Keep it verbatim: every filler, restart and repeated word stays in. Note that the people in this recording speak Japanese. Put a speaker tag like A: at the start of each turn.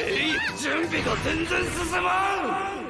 A: 準備が全然進まん。